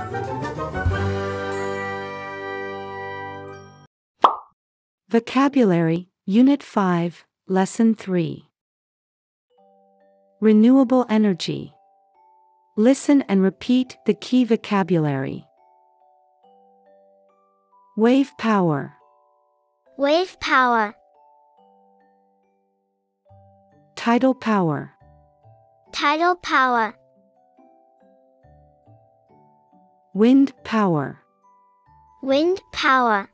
Vocabulary, Unit 5, Lesson 3. Renewable energy. Listen and repeat the key vocabulary. Wave power. Wave power. Tidal power. Tidal power. Wind power. Wind power.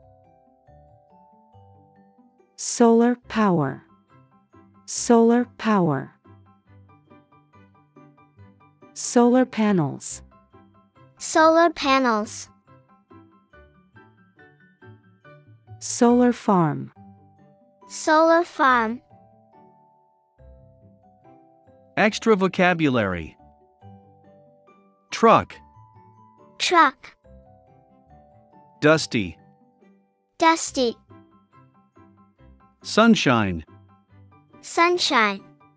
Solar power. Solar power. Solar panels. Solar panels. Solar farm. Solar farm. Extra vocabulary. Truck. Truck. Dusty. Dusty. Sunshine. Sunshine.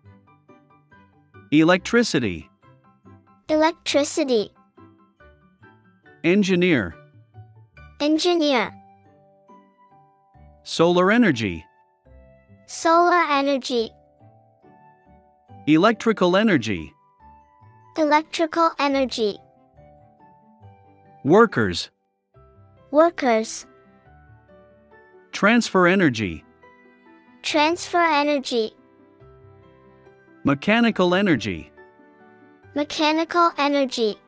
Electricity. Electricity. Engineer. Engineer. Solar energy. Solar energy. Electrical energy. Electrical energy. Workers. Workers. Transfer energy. Transfer energy. Mechanical energy. Mechanical energy.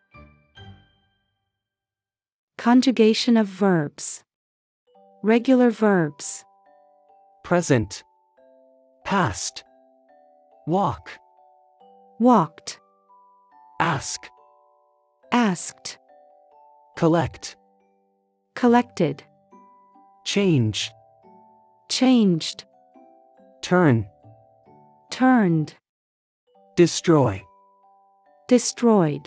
Conjugation of verbs. Regular verbs. Present. Past. Walk. Walked. Ask. Asked. Collect. Collected. Change. Changed. Turn. Turned. Destroy. Destroyed.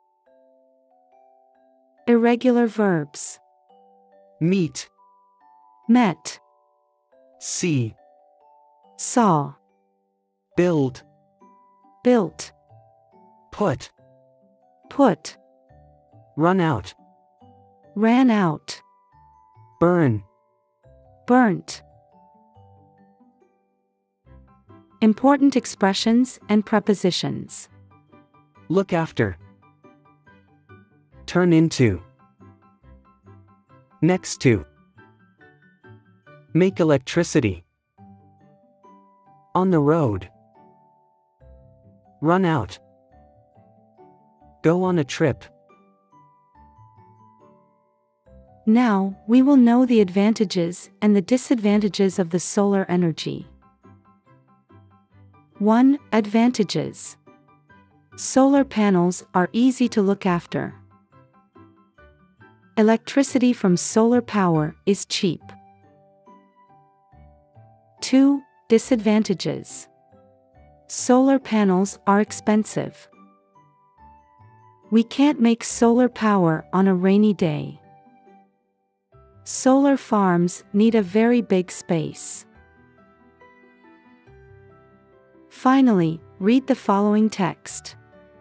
Irregular verbs. Meet. Met. See. Saw. Build. Built. Put. Put. Run out. Ran out. Burn. Burnt. Important expressions and prepositions. Look after. Turn into. Next to. Make electricity. On the road. Run out. Go on a trip. Now, we will know the advantages and the disadvantages of the solar energy. 1. Advantages. Solar panels are easy to look after. Electricity from solar power is cheap. 2. Disadvantages. Solar panels are expensive. We can't make solar power on a rainy day. Solar farms need a very big space. Finally, read the following text.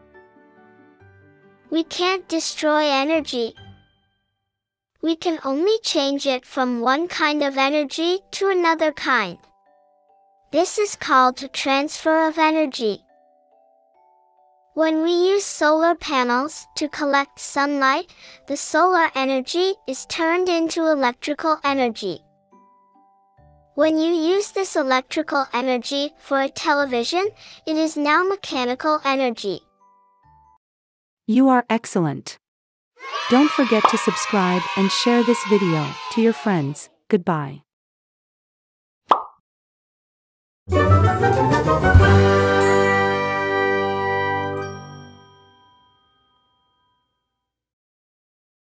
We can't destroy energy. We can only change it from one kind of energy to another kind. This is called the transfer of energy. When we use solar panels to collect sunlight, the solar energy is turned into electrical energy. When you use this electrical energy for a television, it is now mechanical energy. You are excellent. Don't forget to subscribe and share this video to your friends. Goodbye.